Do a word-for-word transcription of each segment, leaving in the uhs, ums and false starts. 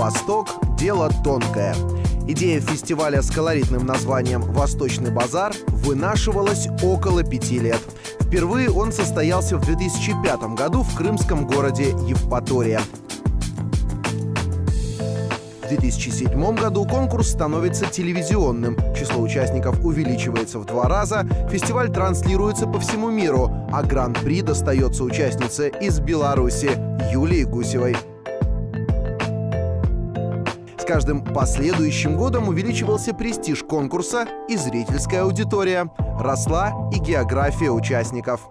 Восток – дело тонкое. Идея фестиваля с колоритным названием «Восточный базар» вынашивалась около пяти лет. Впервые он состоялся в две тысячи пятом году в крымском городе Евпатория. В две тысячи седьмом году конкурс становится телевизионным, число участников увеличивается в два раза, фестиваль транслируется по всему миру, а гран-при достается участнице из Беларуси Юлии Гусевой. С каждым последующим годом увеличивался престиж конкурса и зрительская аудитория. Росла и география участников.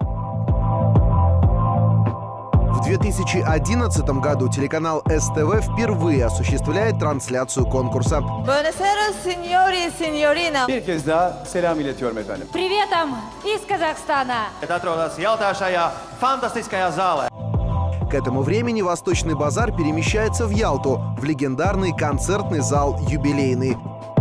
В две тысячи одиннадцатом году телеканал эс тэ вэ впервые осуществляет трансляцию конкурса. Bir kez daha selam iletiyorum efendim. Приветом из Казахстана. Это atrodas Ялтā šajā fantastiskajā zālē. К этому времени Восточный базар перемещается в Ялту, в легендарный концертный зал «Юбилейный».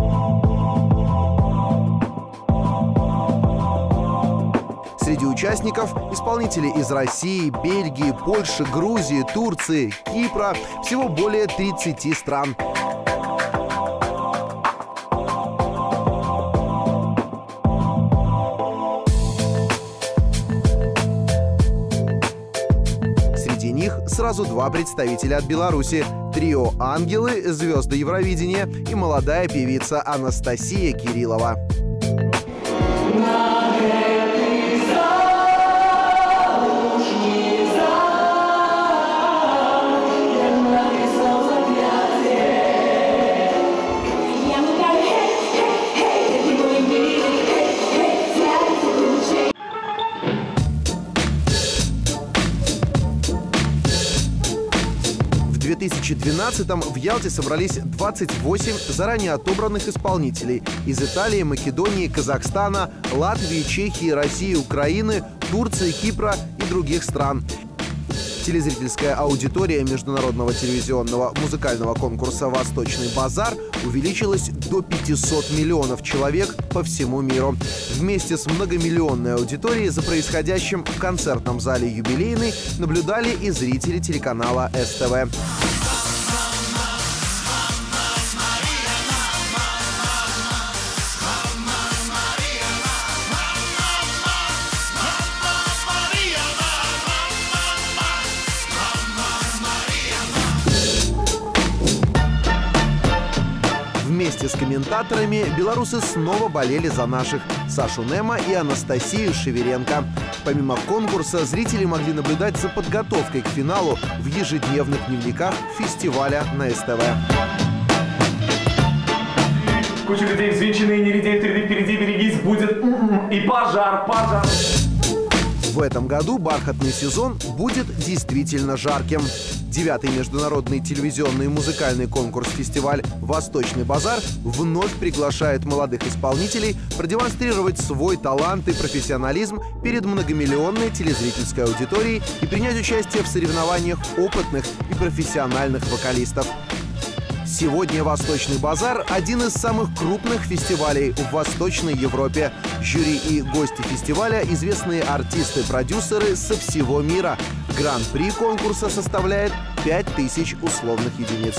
Среди участников – исполнители из России, Бельгии, Польши, Грузии, Турции, Кипра, всего более тридцати стран. Среди них сразу два представителя от Беларуси – трио «Ангелы», звезды Евровидения и молодая певица Анастасия Кириллова. В две тысячи двенадцатом в Ялте собрались двадцать восемь заранее отобранных исполнителей из Италии, Македонии, Казахстана, Латвии, Чехии, России, Украины, Турции, Кипра и других стран. Телезрительская аудитория международного телевизионного музыкального конкурса «Восточный базар» увеличилась до пятисот миллионов человек по всему миру. Вместе с многомиллионной аудиторией за происходящим в концертном зале «Юбилейный» наблюдали и зрители телеканала эс тэ вэ. Вместе с комментаторами белорусы снова болели за наших Сашу Нема и Анастасию Шеверенко. Помимо конкурса, зрители могли наблюдать за подготовкой к финалу в ежедневных дневниках фестиваля на эс тэ вэ. Куча людей взвинченные, не редеют ряды, впереди берегись, будет и пожар, пожар. В этом году бархатный сезон будет действительно жарким. Девятый международный телевизионный и музыкальный конкурс-фестиваль «Восточный базар» вновь приглашает молодых исполнителей продемонстрировать свой талант и профессионализм перед многомиллионной телезрительской аудиторией и принять участие в соревнованиях опытных и профессиональных вокалистов. Сегодня «Восточный базар» — один из самых крупных фестивалей в Восточной Европе. Жюри и гости фестиваля — известные артисты-продюсеры со всего мира. Гран-при конкурса составляет пять тысяч условных единиц.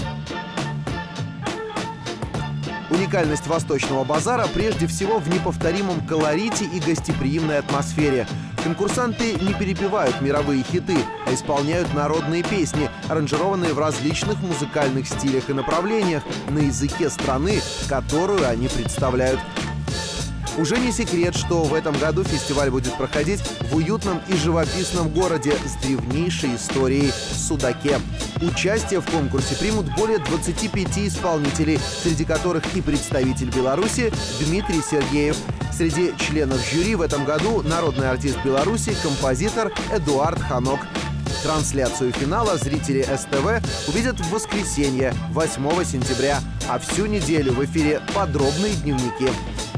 Уникальность «Восточного базара» прежде всего в неповторимом колорите и гостеприимной атмосфере. Конкурсанты не перепевают мировые хиты, а исполняют народные песни, аранжированные в различных музыкальных стилях и направлениях на языке страны, которую они представляют. Уже не секрет, что в этом году фестиваль будет проходить в уютном и живописном городе с древнейшей историей – Судаке. Участие в конкурсе примут более двадцати пяти исполнителей, среди которых и представитель Беларуси Дмитрий Сергеев. Среди членов жюри в этом году народный артист Беларуси, композитор Эдуард Ханок. Трансляцию финала зрители эс тэ вэ увидят в воскресенье, восьмого сентября, а всю неделю в эфире подробные дневники.